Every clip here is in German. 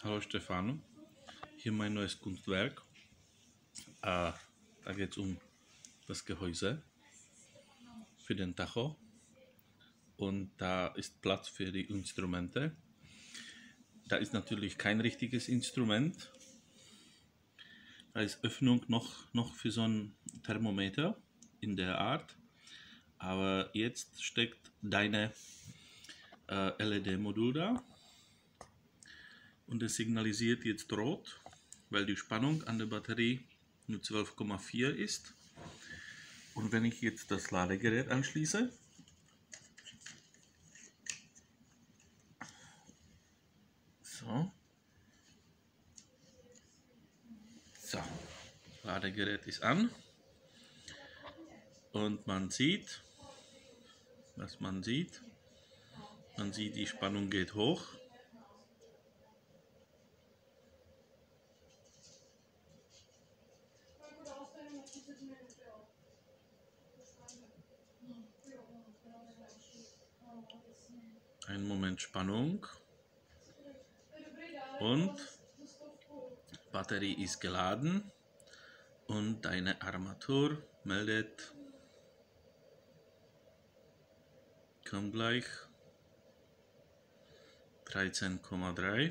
Hallo Stefano, hier mein neues Kunstwerk. Da geht es um das Gehäuse für den Tacho und da ist Platz für die Instrumente. Da ist natürlich kein richtiges Instrument. Da ist Öffnung noch für so ein Thermometer in der Art. Aber jetzt steckt deine LED-Modul da und es signalisiert jetzt rot, weil die Spannung an der Batterie nur 12,4 ist. Und wenn ich jetzt das Ladegerät anschließe, so, Ladegerät ist an und man sieht, was man sieht. Man sieht, die Spannung geht hoch. Ein Moment Spannung und Batterie ist geladen und deine Armatur meldet, kommt gleich, 13,3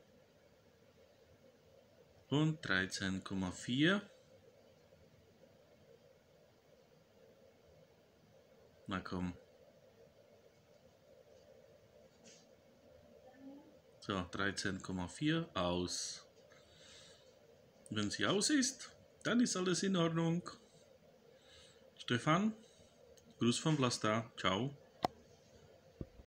und 13,4. Na komm. So, 13,4 aus. Wenn sie aus ist, dann ist alles in Ordnung. Stefan, Gruß vom Vlasta. Ciao.